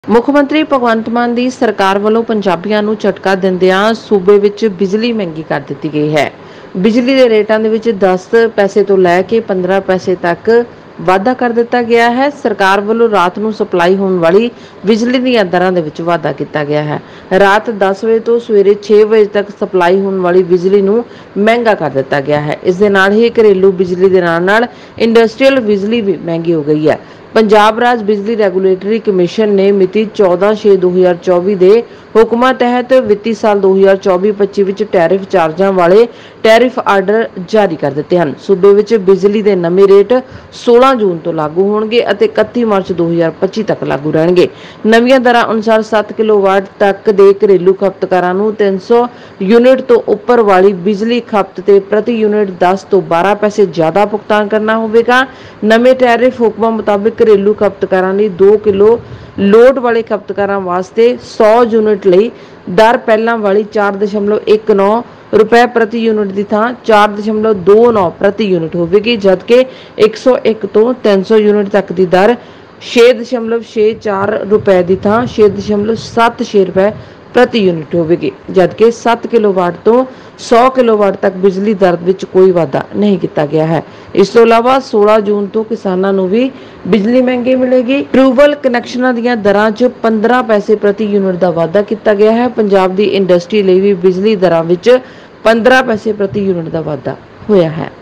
ਮੁੱਖ ਮੰਤਰੀ ਭਗਵੰਤ ਮਾਨ ਦੀ ਸਰਕਾਰ ਵੱਲੋਂ ਪੰਜਾਬੀਆਂ ਨੂੰ ਝਟਕਾ ਦਿੰਦਿਆਂ ਸੂਬੇ ਵਿੱਚ ਬਿਜਲੀ ਮਹਿੰਗੀ ਕਰ ਦਿੱਤੀ ਗਈ ਹੈ। ਬਿਜਲੀ ਦੇ ਰੇਟਾਂ ਦੇ ਵਿੱਚ 10 ਪੈਸੇ ਤੋਂ ਲੈ ਕੇ 15 ਪੈਸੇ ਤੱਕ ਵਾਧਾ ਕਰ ਦਿੱਤਾ ਗਿਆ ਹੈ। ਸਰਕਾਰ ਵੱਲੋਂ ਰਾਤ ਨੂੰ ਸਪਲਾਈ ਹੋਣ ਵਾਲੀ ਬਿਜਲੀ ਦੀਆਂ ਦਰਾਂ ਦੇ ਵਿੱਚ ਵਾਧਾ ਕੀਤਾ ਗਿਆ ਹੈ। ਰਾਤ 10 ਵਜੇ ਤੋਂ ਸਵੇਰੇ 6 ਵਜੇ ਤੱਕ ਸਪਲਾਈ ਹੋਣ ਵਾਲੀ ਬਿਜਲੀ ਨੂੰ ਮਹਿੰਗਾ ਕਰ ਦਿੱਤਾ ਗਿਆ ਹੈ। ਇਸ ਦੇ ਨਾਲ ਹੀ ਘਰੇਲੂ ਬਿਜਲੀ ਦੇ ਨਾਲ ਇੰਡਸਟਰੀਅਲ ਬਿਜਲੀ ਵੀ ਮਹਿੰਗੀ ਹੋ ਗਈ ਹੈ। ਪੰਜਾਬ ਰਾਜ ਬਿਜਲੀ ਰੈਗੂਲੇਟਰੀ ਕਮਿਸ਼ਨ ਨੇ ਮਿਤੀ 14/6/2024 ਦੇ ਹੁਕਮਾਂ ਤਹਿਤ ਵਿੱਤੀ ਸਾਲ 2024-25 ਵਿੱਚ ਟੈਰਿਫ ਚਾਰਜਾਂ ਵਾਲੇ ਟੈਰਿਫ ਆਰਡਰ ਜਾਰੀ ਕਰ ਦਿੱਤੇ ਹਨ। ਸੂਬੇ ਵਿੱਚ ਬਿਜਲੀ ਦੇ ਨਵੇਂ ਰੇਟ 16 ਜੂਨ ਤੋਂ ਲਾਗੂ ਹੋਣਗੇ ਅਤੇ 31 ਮਾਰਚ 2025 ਤੱਕ ਲਾਗੂ ਰਹਿਣਗੇ। ਨਵੀਆਂ ਦਰਾਂ ਅਨੁਸਾਰ 7 ਕਿਲੋਵਾਟ ਤੱਕ ਦੇ ਘਰੇਲੂ ਖਪਤਕਾਰਾਂ ਨੂੰ 300 ਯੂਨਿਟ ਤੋਂ ਉੱਪਰ ਵਾਲੀ ਬਿਜਲੀ ਖਪਤ ਤੇ ਪ੍ਰਤੀ ਯੂਨਿਟ 10 ਤੋਂ 12 ਪੈਸੇ ਜ਼ਿਆਦਾ ਭੁਗਤਾਨ ਕਰਨਾ ਹੋਵੇਗਾ। ਨਵੇਂ ਟੈਰਿਫ ਹੁਕਮਾਂ ਮੁਤਾਬਕ ਘਰੇਲੂ ਖਪਤਕਾਰਾਂ ਲਈ 2 ਕਿਲੋ ਲੋਡ ਵਾਲੇ ਖਪਤਕਾਰਾਂ ਵਾਸਤੇ 100 ਯੂਨਿਟ ਲਈ ਦਰ ਪਹਿਲਾਂ ਵਾਲੀ 4.19 ਰੁਪਏ ਪ੍ਰਤੀ ਯੂਨਿਟ ਦੀ ਥਾਂ 4.29 ਪ੍ਰਤੀ ਯੂਨਿਟ ਹੋਵੇਗੀ, ਜਦਕਿ 101 ਤੋਂ 300 ਯੂਨਿਟ ਤੱਕ ਦੀ ਦਰ 6.64 ਰੁਪਏ ਦੀ ਥਾਂ 6.76 ਰੁਪਏ ਪ੍ਰਤੀ ਯੂਨਿਟ ਹੋਵੇਗੀ, ਜਦਕਿ 7 ਕਿਲੋਵਾਟ ਤੋਂ 100 ਕਿਲੋਵਾਟ ਤੱਕ ਬਿਜਲੀ ਦਰ ਵਿੱਚ ਕੋਈ ਵਾਧਾ ਨਹੀਂ ਕੀਤਾ ਗਿਆ ਹੈ। ਇਸ ਤੋਂ ਇਲਾਵਾ 16 ਜੂਨ ਤੋਂ ਕਿਸਾਨਾਂ ਨੂੰ ਵੀ ਬਿਜਲੀ ਮਹਿੰਗੀ ਮਿਲੇਗੀ। ਟਿਊਬਵੈੱਲ ਕਨੈਕਸ਼ਨਾਂ ਦੀਆਂ ਦਰਾਂ 'ਚ 15 ਪੈਸੇ ਪ੍ਰਤੀ ਯੂਨਿਟ ਦਾ ਵਾਧਾ ਕੀਤਾ ਗਿਆ ਹੈ। ਪੰਜਾਬ ਦੀ ਇੰਡਸਟਰੀ ਲਈ ਵੀ ਬਿਜਲੀ ਦਰਾਂ ਵਿੱਚ 15 ਪੈਸੇ ਪ੍ਰਤੀ ਯੂਨਿਟ ਦਾ ਵਾਧਾ ਹੋਇਆ ਹੈ।